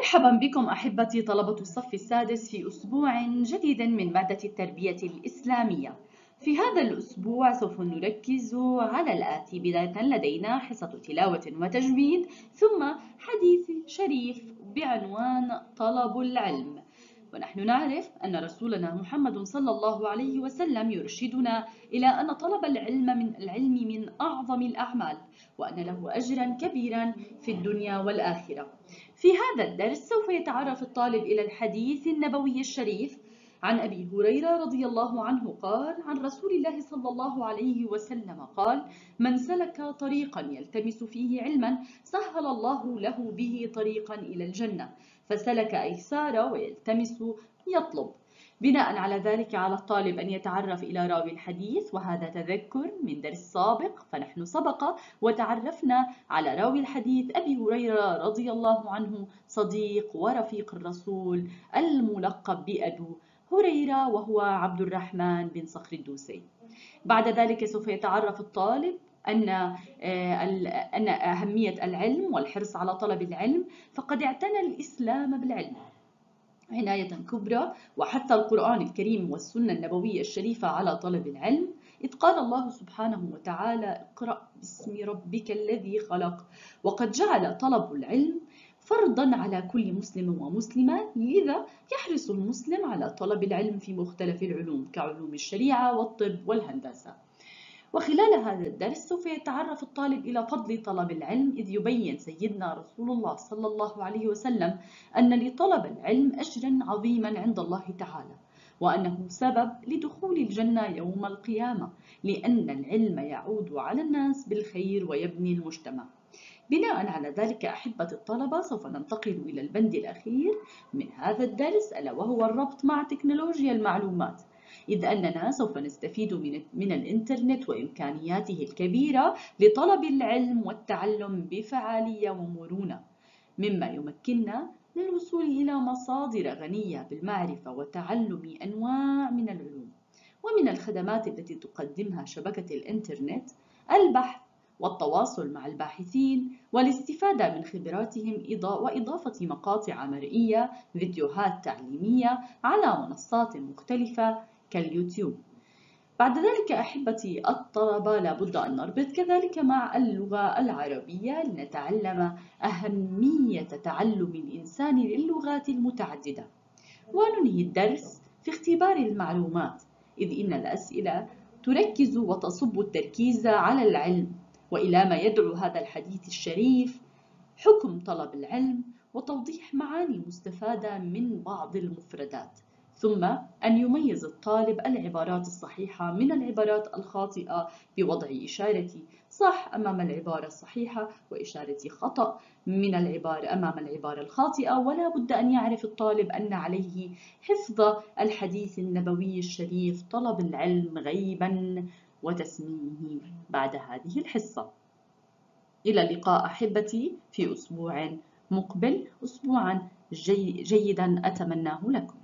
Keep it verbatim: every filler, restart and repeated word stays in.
مرحبا بكم أحبتي طلبة الصف السادس في أسبوع جديد من مادة التربية الإسلامية. في هذا الأسبوع سوف نركز على الآتي: بداية لدينا حصة تلاوة وتجويد، ثم حديث شريف بعنوان طلب العلم. ونحن نعرف أن رسولنا محمد صلى الله عليه وسلم يرشدنا إلى أن طلب العلم من العلم من أعظم الأعمال، وأن له أجرا كبيرا في الدنيا والآخرة. في هذا الدرس سوف يتعرف الطالب إلى الحديث النبوي الشريف عن أبي هريرة رضي الله عنه قال: عن رسول الله صلى الله عليه وسلم قال: من سلك طريقا يلتمس فيه علما سهل الله له به طريقا إلى الجنة، فسلك أيسار ويلتمس يطلب. بناء على ذلك على الطالب أن يتعرف إلى راوي الحديث، وهذا تذكر من درس سابق، فنحن سبق وتعرفنا على راوي الحديث أبي هريرة رضي الله عنه، صديق ورفيق الرسول الملقب بأبو هريرة، وهو عبد الرحمن بن صخر الدوسي. بعد ذلك سوف يتعرف الطالب أن أن أهمية العلم والحرص على طلب العلم، فقد اعتنى الإسلام بالعلم عناية كبرى، وحتى القرآن الكريم والسنة النبوية الشريفة على طلب العلم، إذ قال الله سبحانه وتعالى: اقرأ باسم ربك الذي خلق. وقد جعل طلب العلم فرضا على كل مسلم ومسلمة، لذا يحرص المسلم على طلب العلم في مختلف العلوم كعلوم الشريعة والطب والهندسة. وخلال هذا الدرس سوف يتعرف الطالب إلى فضل طلب العلم، إذ يبين سيدنا رسول الله صلى الله عليه وسلم أن لطلب العلم أجرا عظيما عند الله تعالى، وأنه سبب لدخول الجنة يوم القيامة، لأن العلم يعود على الناس بالخير ويبني المجتمع. بناء على ذلك أحبة الطلبة، سوف ننتقل إلى البند الأخير من هذا الدرس، ألا وهو الربط مع تكنولوجيا المعلومات، إذ أننا سوف نستفيد من, من الإنترنت وإمكانياته الكبيرة لطلب العلم والتعلم بفعالية ومرونة، مما يمكننا من الوصول إلى مصادر غنية بالمعرفة وتعلم أنواع من العلوم. ومن الخدمات التي تقدمها شبكة الإنترنت البحث والتواصل مع الباحثين والاستفادة من خبراتهم، وإضافة مقاطع مرئية، فيديوهات تعليمية على منصات مختلفة كاليوتيوب. بعد ذلك أحبتي الطلبة، لابد أن نربط كذلك مع اللغة العربية لنتعلم أهمية تعلم الإنسان للغات المتعددة. وننهي الدرس في اختبار المعلومات، إذ إن الأسئلة تركز وتصب التركيز على العلم، وإلى ما يدعو هذا الحديث الشريف: حكم طلب العلم وتوضيح معاني مستفادة من بعض المفردات، ثم أن يميز الطالب العبارات الصحيحة من العبارات الخاطئة بوضع إشارة صح أمام العبارة الصحيحة، وإشارة خطأ من العبارة أمام العبارة الخاطئة. ولا بد أن يعرف الطالب أن عليه حفظ الحديث النبوي الشريف طلب العلم غيبا وتسميعه بعد هذه الحصة. إلى اللقاء أحبتي في أسبوع مقبل، أسبوعا جي جيدا أتمناه لكم.